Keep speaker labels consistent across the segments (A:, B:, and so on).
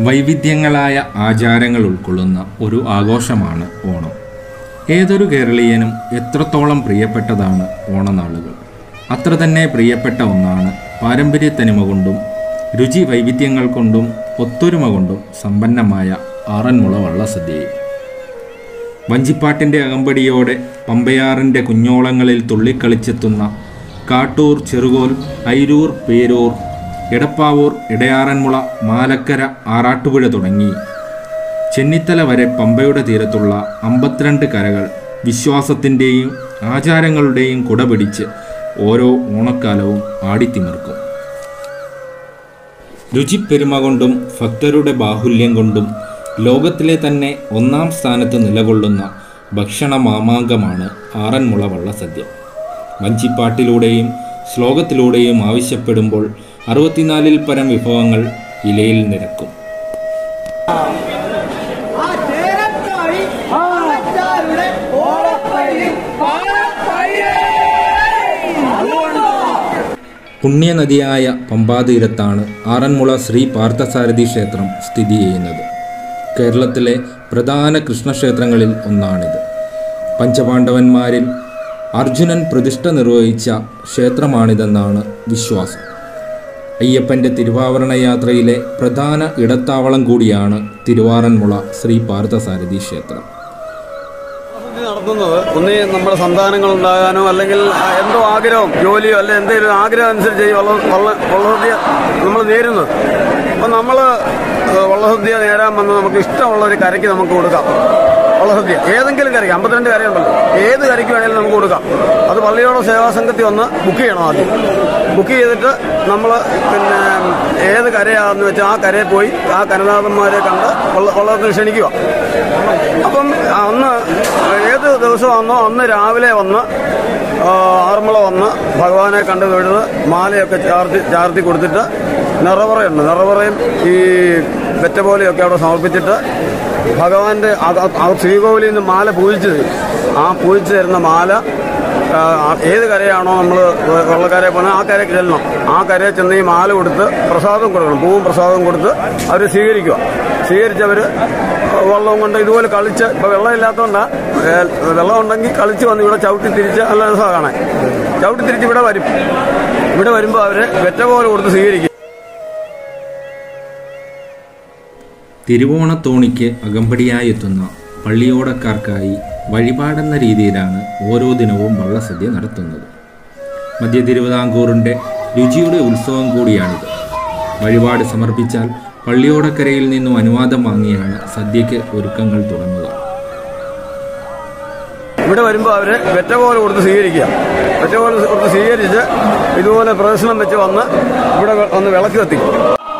A: വൈവിധ്യങ്ങളായ ആചാരങ്ങൾ ഉൾക്കൊള്ളുന്ന ഒരു ആഘോഷമാണ് ഓണം. ഏതൊരു കേരളീയനും എത്രത്തോളം പ്രിയപ്പെട്ടതാണ് ഓണനാളുകൾ. അത്ര തന്നെ പ്രിയപ്പെട്ട ഒന്നാണ് പാരമ്പര്യത്തനിമ കൊണ്ടും രുചി വൈവിധ്യങ്ങൾ കൊണ്ടും ഒത്തൊരുമ കൊണ്ടും സമ്പന്നമായ ആറന്മുള വള്ളസദ്യയും. വഞ്ചിപ്പാട്ടിൻ്റെ അകമ്പടിയോടെ പമ്പയാറിൻ്റെ കുഞ്ഞോളങ്ങളിൽ തുള്ളിക്കളിച്ചെത്തുന്ന കാട്ടൂർ, ചെറുകോൽ, ഐരൂർ, പേരൂർ, എടപ്പാവൂർ, ഇടയാറന്മുള, മാലക്കര, ആറാട്ടുപുഴ തുടങ്ങി ചെന്നിത്തല വരെ പമ്പയുടെ തീരത്തുള്ള 52 കരകൾ വിശ്വാസത്തിൻ്റെയും ആചാരങ്ങളുടെയും കുടപിടിച്ച് ഓരോ ഓണക്കാലവും ആടിത്തിമിർക്കും. രുചിപ്പെരുമ കൊണ്ടും ഭക്തരുടെ ബാഹുല്യം കൊണ്ടും ലോകത്തിലെ തന്നെ 1-ാം സ്ഥാനത്ത് നിലകൊള്ളുന്ന ഭക്ഷണ മാമാങ്കമാണ് ആറന്മുള വള്ളസദ്യ. വഞ്ചിപ്പാട്ടിലൂടെയും ശ്ലോകത്തിലൂടെയും ആവശ്യപ്പെടുമ്പോൾ 64-ൽ പരം വിഭവങ്ങൾ ഇലയിൽ നിരക്കും. പുണ്യനദിയായ പമ്പാതീരത്താണ് ആറന്മുള ശ്രീ പാർത്ഥസാരഥി ക്ഷേത്രം സ്ഥിതി ചെയ്യുന്നത്. കേരളത്തിലെ പ്രധാന കൃഷ്ണക്ഷേത്രങ്ങളിൽ ഒന്നാണിത്. പഞ്ചപാണ്ഡവന്മാരിൽ അർജുനൻ പ്രതിഷ്ഠ നിർവഹിച്ച ക്ഷേത്രമാണിതെന്നാണ് വിശ്വാസം. അയ്യപ്പൻ്റെ തിരുവാഭരണ യാത്രയിലെ പ്രധാന ഇടത്താവളം കൂടിയാണ് തിരുവാറന്മുള ശ്രീ പാർത്ഥസാരഥി ക്ഷേത്രം.
B: നടത്തുന്നത് ഒന്നേ നമ്മുടെ സന്താനങ്ങൾ ഉണ്ടാകാനോ അല്ലെങ്കിൽ എന്തോ ആഗ്രഹം, ജോലിയോ അല്ലെ എന്തെങ്കിലും ആഗ്രഹം അനുസരിച്ച് ഈ വള്ളസദ്യ നമ്മൾ നേരുന്നത്. അപ്പം നമ്മൾ വള്ളസദ്യ നേരാൻ വന്ന് നമുക്ക് ഇഷ്ടമുള്ള ഒരു കരയ്ക്ക് നമുക്ക് കൊടുക്കാം. വള്ളസദ്യ ഏതെങ്കിലും കരയ്ക്ക്, 52 കരയുണ്ടല്ലോ, ഏത് കരയ്ക്ക് വേണമെങ്കിലും നമുക്ക് കൊടുക്കാം. അത് പള്ളിയോട് സേവാസംഘത്തിൽ വന്ന് ബുക്ക് ചെയ്യണം. ആദ്യം ബുക്ക് ചെയ്തിട്ട് നമ്മൾ ഏത് കരയാണെന്ന് വെച്ചാൽ ആ കരയിൽ പോയി ആ കരനാഥന്മാരെ കണ്ട് വള്ളത്തിന് ക്ഷണിക്കുക. അപ്പം അന്ന് ഏത് ദിവസമാണെന്നോ അന്ന് രാവിലെ വന്ന് ആറന്മുള വന്ന് ഭഗവാനെ കണ്ടു തൊഴുത് മാലയൊക്കെ ചാർത്തി കൊടുത്തിട്ട് നിറവറയുണ്ട്, നിറവറയും ഈ വെറ്റ പോലെയൊക്കെ അവിടെ സമർപ്പിച്ചിട്ട് ഭഗവാന്റെ ശ്രീകോവിലിൽ നിന്ന് മാല പൂജിച്ചു തരും. ആ പൂജിച്ചു തരുന്ന മാല ഏത് കരയാണോ നമ്മൾ വള്ളക്കരയിൽ പോകുന്നത് ആ കരയ്ക്ക് ചെല്ലണം. ആ കരയിൽ ചെന്ന് ഈ മാല കൊടുത്ത് പ്രസാദം കൊടുക്കണം. പൂവും പ്രസാദവും കൊടുത്ത് അവർ സ്വീകരിക്കുക. സ്വീകരിച്ചവർ വെള്ളവും കൊണ്ട് ഇതുപോലെ കളിച്ച്, ഇപ്പോൾ വെള്ളമില്ലാത്തതുകൊണ്ടാണ്, വെള്ളം ഉണ്ടെങ്കിൽ കളിച്ച് വന്ന് ഇവിടെ ചവിട്ടി തിരിച്ച് നല്ല രസമാണ് കാണാൻ. ചവിട്ടി തിരിച്ച് ഇവിടെ വരും. ഇവിടെ വരുമ്പോൾ അവർ വെറ്റ പോലെ കൊടുത്ത് സ്വീകരിക്കും.
A: തിരുവോണത്തോണിക്ക് അകമ്പടിയായി എത്തുന്ന പള്ളിയോടക്കാർക്കായി വഴിപാടെന്ന രീതിയിലാണ് ഓരോ ദിനവും വള്ളസദ്യ നടത്തുന്നത്. മധ്യ തിരുവിതാംകൂറിൻ്റെ രുചിയുടെ ഉത്സവം കൂടിയാണിത്. വഴിപാട് സമർപ്പിച്ചാൽ പള്ളിയോടക്കരയിൽ നിന്നും അനുവാദം വാങ്ങിയാണ് സദ്യയ്ക്ക് ഒരുക്കങ്ങൾ തുടങ്ങുക.
B: ഇവിടെ വരുമ്പോൾ അവർ വെറ്റ പോലെ കൊടുത്ത് സ്വീകരിക്കുക. വെറ്റ പോലെ കൊടുത്ത് സ്വീകരിച്ച് ഇതുപോലെ പ്രദർശനം വെച്ച് വന്ന് ഇവിടെ വന്ന് വിളക്ക് കത്തിക്കും.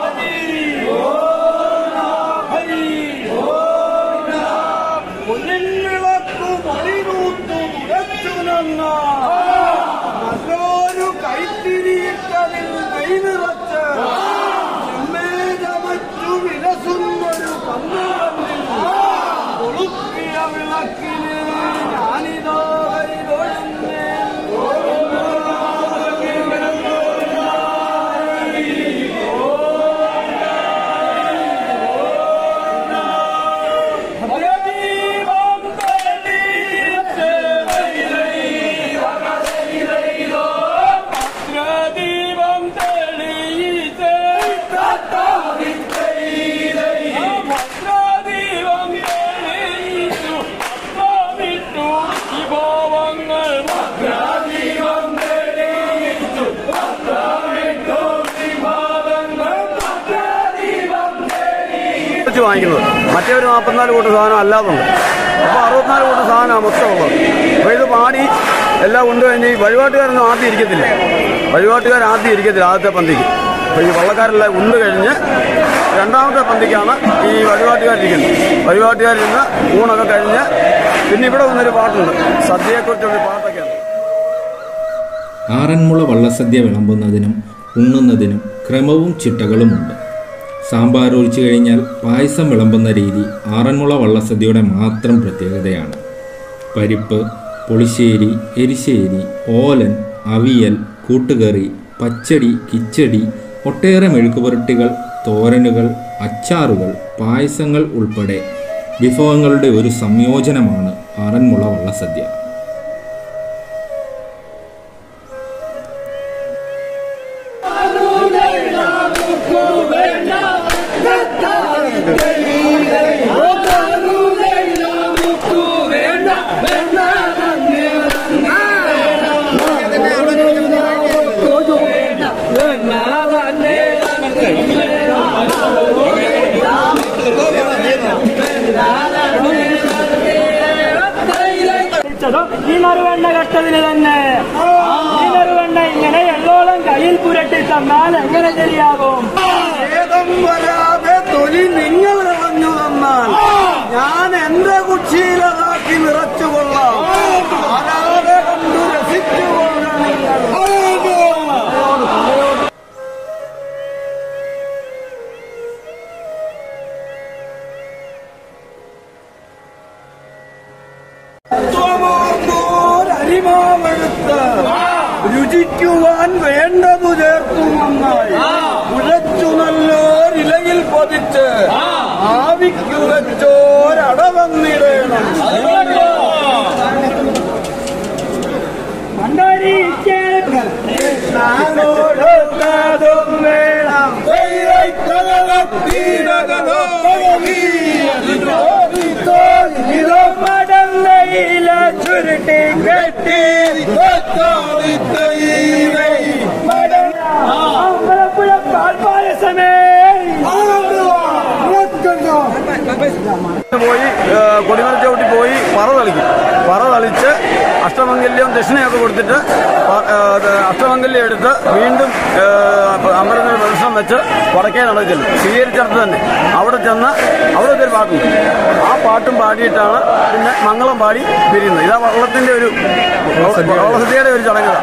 B: വാങ്ങിക്കുന്നത് മറ്റേവർ 44 കൂട്ടം സാധനം അല്ലാതുണ്ട്. അപ്പോൾ 64 കൂട്ടം സാധനമാണ് മൊത്തമുള്ളത്. അപ്പോൾ ഇത് പാടി എല്ലാം കൊണ്ട് കഴിഞ്ഞ് ഈ വഴിപാട്ടുകാരൊന്നും ആദ്യം ഇരിക്കത്തില്ല. ആദ്യത്തെ പന്തിക്ക്. അപ്പോൾ ഈ വള്ളക്കാരെല്ലാം ഉണ്ട് കഴിഞ്ഞ് രണ്ടാമത്തെ പന്തിക്കാണ് ഈ വഴിപാട്ടുകാരിരിക്കുന്നത്. വഴിപാട്ടുകാരിരുന്ന് ഊണൊക്കെ കഴിഞ്ഞ് പിന്നെ ഇവിടെ വന്നൊരു പാട്ടുണ്ട്, സദ്യയെക്കുറിച്ചൊരു പാട്ടൊക്കെയാണ്.
A: ആറന്മുള വള്ളസദ്യ വിളമ്പുന്നതിനും ഉണ്ണുന്നതിനും ക്രമവും ചിട്ടകളുമുണ്ട്. സാമ്പാർ ഒഴിച്ചു കഴിഞ്ഞാൽ പായസം വിളമ്പുന്ന രീതി ആറന്മുള വള്ളസദ്യയുടെ മാത്രം പ്രത്യേകതയാണ്. പരിപ്പ്, പുളിശ്ശേരി, എരിശ്ശേരി, ഓലൻ, അവിയൽ, കൂട്ടുകറി, പച്ചടി, കിച്ചടി, ഒട്ടേറെ മെഴുക്കുപുരട്ടികൾ, തോരനുകൾ, അച്ചാറുകൾ, പായസങ്ങൾ ഉൾപ്പെടെ വിഭവങ്ങളുടെ ഒരു സംയോജനമാണ് ആറന്മുള വള്ളസദ്യ.
C: ഈ നറുവെണ്ണ കട്ടതിന് തന്നെ ഈ നറുവെണ്ണ ഇങ്ങനെ എള്ളോളം കയ്യിൽ പുരട്ടി തന്നാൽ എങ്ങനെ ശരിയാകും?
B: വരാതെ തൊലി നിങ്ങൾ ഇറഞ്ഞു തന്നാൽ ഞാൻ എന്റെ കുച്ചിയിലതാക്കി നിറച്ചുകൊള്ളാം. ആരാതെ കണ്ടു രസിച്ചുകൊള്ളാം. അരിമാവെടുത്ത് രുചിക്കുവാൻ വേണ്ടതു ചേർത്തു നന്നായി ഉഴച്ചു നല്ലോരിലയിൽ പതിച്ച് ആവിക്കു വെച്ചോരടവന്നിടേണം. ചുരുട്ടി കെട്ടി പാൽപായസമേ പോയി കൊടിമര ചവിട്ടി പോയി പറ തളിച്ച് അഷ്ടമംഗല്യം ദക്ഷിണയൊക്കെ കൊടുത്തിട്ട് അഷ്ടമംഗല്യം എടുത്ത് വീണ്ടും അമ്പലത്തിൽ പ്രദർശനം വെച്ച് വടക്കേ നടക്കില്ല സ്വീകരിച്ചിടത്ത് തന്നെ അവിടെ ചെന്ന് അവിടുത്തെ ഒരു പാട്ടുണ്ട്. ആ പാട്ടും പാടിയിട്ടാണ് പിന്നെ മംഗളം പാടി പിരിയുന്നത്. ഇതാ വള്ളത്തിന്റെ ഒരു വള്ളസദ്യയുടെ ഒരു ചടങ്ങാണ്.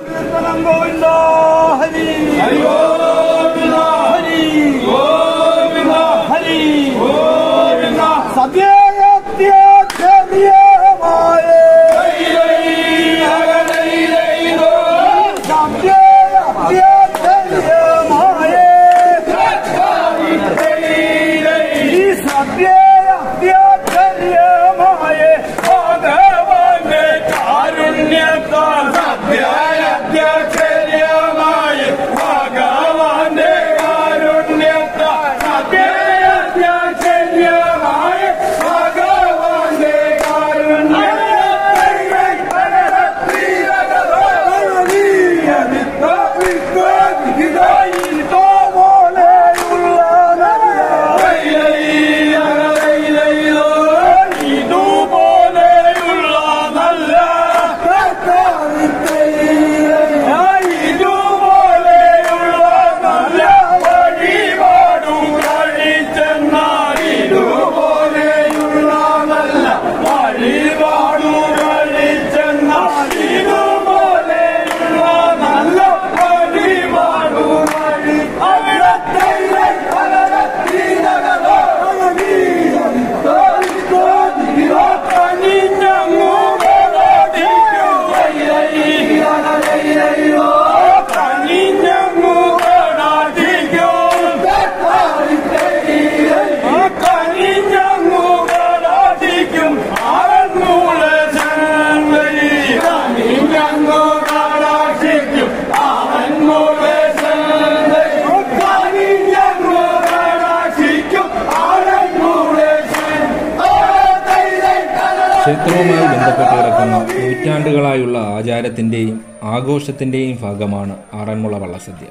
A: ക്ഷേത്രവുമായി ബന്ധപ്പെട്ട് കിടക്കുന്ന നൂറ്റാണ്ടുകളായുള്ള ആചാരത്തിൻ്റെയും ആഘോഷത്തിൻ്റെയും ഭാഗമാണ് ആറന്മുള വള്ളസദ്യ.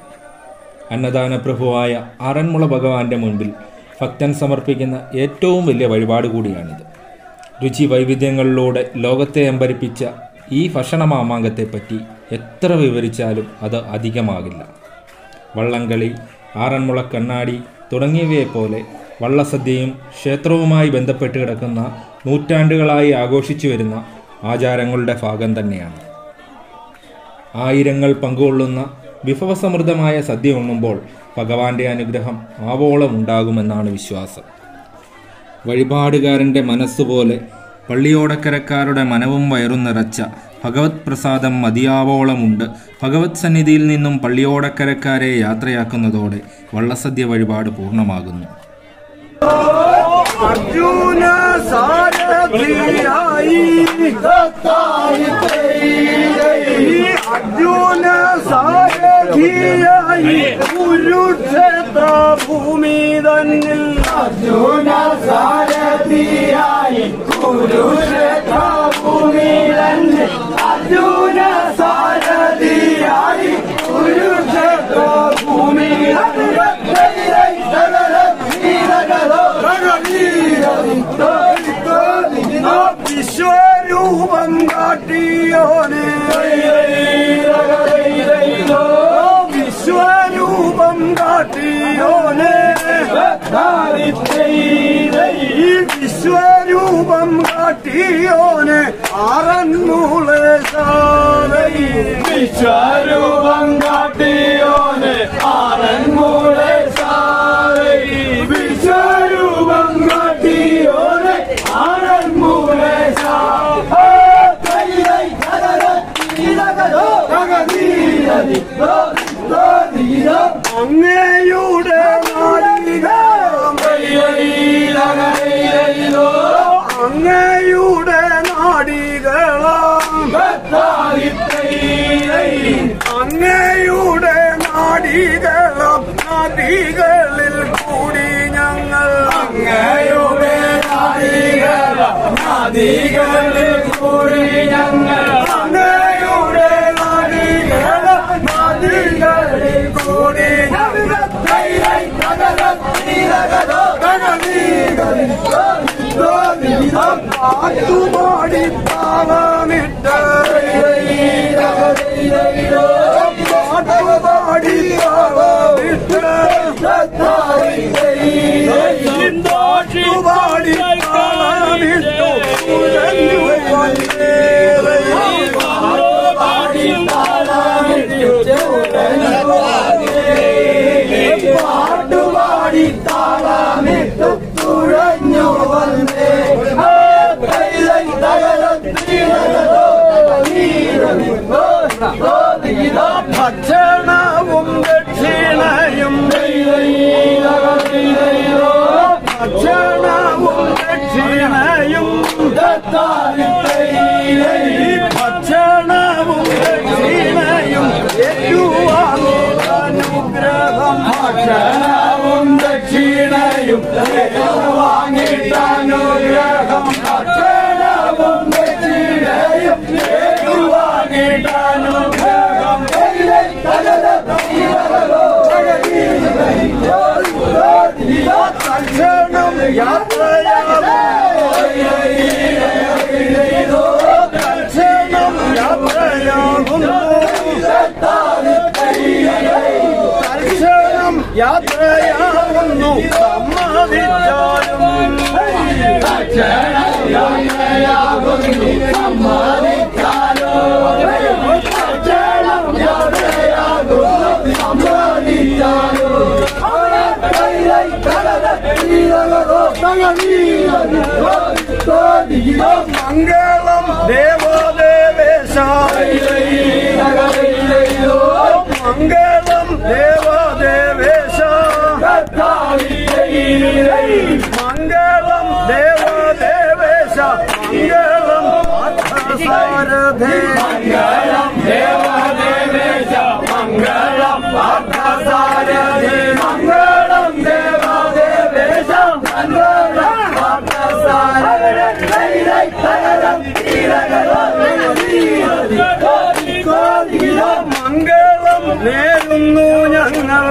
A: അന്നദാന പ്രഭുവായ ആറന്മുള ഭഗവാന്റെ മുൻപിൽ ഭക്തൻ സമർപ്പിക്കുന്ന ഏറ്റവും വലിയ വഴിപാട് കൂടിയാണിത്. രുചി വൈവിധ്യങ്ങളിലൂടെ ലോകത്തെ അമ്പരിപ്പിച്ച ഈ ഭക്ഷണമാമാങ്കത്തെപ്പറ്റി എത്ര വിവരിച്ചാലും അത് അധികമാകില്ല. വള്ളംകളി, ആറന്മുള കണ്ണാടി തുടങ്ങിയവയെപ്പോലെ വള്ളസദ്യയും ക്ഷേത്രവുമായി ബന്ധപ്പെട്ട് കിടക്കുന്ന നൂറ്റാണ്ടുകളായി ആഘോഷിച്ചു വരുന്ന ആചാരങ്ങളുടെ ഭാഗം തന്നെയാണ്. ആയിരങ്ങൾ പങ്കുകൊള്ളുന്ന വിഭവസമൃദ്ധമായ സദ്യ ഉണ്ണുമ്പോൾ ഭഗവാന്റെ അനുഗ്രഹം ആവോളം ഉണ്ടാകുമെന്നാണ് വിശ്വാസം. വഴിപാടുകാരൻ്റെ മനസ്സുപോലെ പള്ളിയോടക്കരക്കാരുടെ മനവും വയറും നിറച്ച ഭഗവത് പ്രസാദം മതിയാവോളമുണ്ട്. ഭഗവത് സന്നിധിയിൽ നിന്നും പള്ളിയോടക്കരക്കാരെ യാത്രയാക്കുന്നതോടെ വള്ളസദ്യ വഴിപാട് പൂർണ്ണമാകുന്നു.
B: അർജുന സാരഥിയായി അർജുന സാരഥിയായി കുരുക്ഷേത്ര ഭൂമി തന്നിൽ അർജുന സാരഥിയായി കുരുക്ഷേത്ര ഭൂമി തന്നിൽ അർജുന സാരഥിയായി കുരുക്ഷേത്ര ഭൂമി വിശ്വരൂപം കാട്ടിയോനെ വിശ്വരൂപം കാട്ടിയോനെ വിശ്വരൂപം കാട്ടിയോനെ ആറന്മുളേശാലൈ വിശ്വരൂപം കാട്ടിയോനെ ആറന്മുളേശാലൈ വിശ്വരൂപം കാട്ടിയോനെ അങ്ങയുടെ അങ്ങയുടെ നാടികളും അങ്ങയുടെ നാടികളും നദികളിൽ കൂടി ഞങ്ങൾ അങ്ങയുടെ നാടികളും നദികളിൽ കൂടി ഞങ്ങൾ അങ്ങയുടെ നാടികളും നദികളിൽ കൂടി പാട്ടുപാടി താളമിട്ട് പാട്ടുപാടി താളമിട്ട് പാട്ടുപാടി താളമിട്ടു പാട്ടുപാടി താളമിട്ടു തുഴഞ്ഞു വന്നേ ഭക്ഷണവും ദക്ഷിണയും ഭക്ഷണവും ദക്ഷിണയും ഭക്ഷണവും ദക്ഷിണയും അനുഗ്രഹം ഭക്ഷണവും ദക്ഷിണയും വാങ്ങിട്ടാനുഗ്രഹം ഭക്ഷണവും ദക്ഷിണയും വാങ്ങിട്ടാനുഗ്രഹം തൽക്ഷണം യാത്രയാകുന്നു തൽക്ഷണം യാത്രയാകുന്നു തൽക്ഷണം യാത്രയാകുന്നു സമ്മതിച്ചാലും തൽക്ഷണം യാത്രയാകുന്നു സമ്മതിച്ചാലും തൽക്ഷണം യാത്രയാകുന്നു സമ്മതിച്ചാലും മംഗളം ദേവദേവേശ മംഗളം ദേവദേവേശ മംഗളം ദേവദേവേശ മംഗളം പാർത്ഥസാരഥേ മംഗളം ദേവദേവേശ മംഗളം പാർത്ഥസാരഥേ മംഗളം ദേവദേവേശ മംഗളം പാർത്ഥസാരഥേ മംഗളം നേരുന്നു ഞങ്ങൾ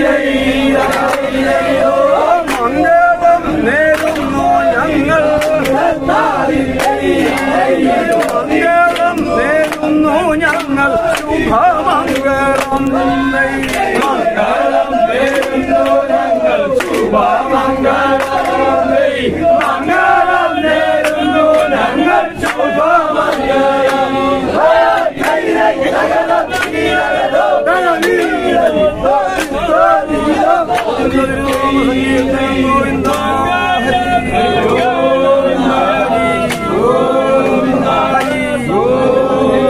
B: മംഗളം നേരുന്നു ഞങ്ങൾ മംഗളം നേരുന്നു ഞങ്ങൾ ശുഭമംഗളം മംഗളം നേരുന്നു ഞങ്ങൾ ശുഭമംഗളം മംഗളം നേരുന്നു ഞങ്ങൾ ശുഭമംഗളം ഗോവിന്ദ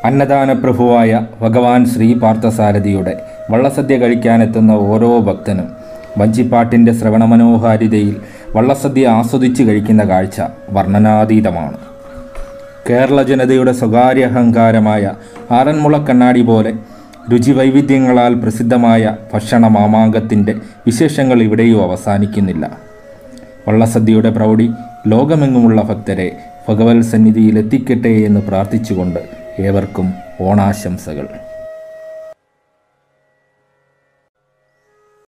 A: അന്നദാനപ്രഭുവായ ഭഗവാൻ ശ്രീ പാർത്ഥസാരഥിയുടെ വള്ളസദ്യ കഴിക്കാനെത്തുന്ന ഓരോ ഭക്തനും വഞ്ചിപ്പാട്ടിൻ്റെ ശ്രവണമനോഹാരിതയിൽ വള്ളസദ്യ ആസ്വദിച്ച് കഴിക്കുന്ന കാഴ്ച വർണ്ണനാതീതമാണ്. കേരള ജനതയുടെ സ്വകാര്യ അഹങ്കാരമായ ആറന്മുള കണ്ണാടി പോലെ രുചിവൈവിധ്യങ്ങളാൽ പ്രസിദ്ധമായ ഭക്ഷണ മാമാങ്കത്തിൻ്റെ വിശേഷങ്ങൾ ഇവിടെയും അവസാനിക്കുന്നില്ല. വള്ളസദ്യയുടെ പ്രൗഢി ലോകമെങ്ങുമുള്ള ഭക്തരെ ഭഗവത് സന്നിധിയിൽ എത്തിക്കട്ടെ എന്ന് പ്രാർത്ഥിച്ചുകൊണ്ട് ഏവർക്കും ഓണാശംസകൾ.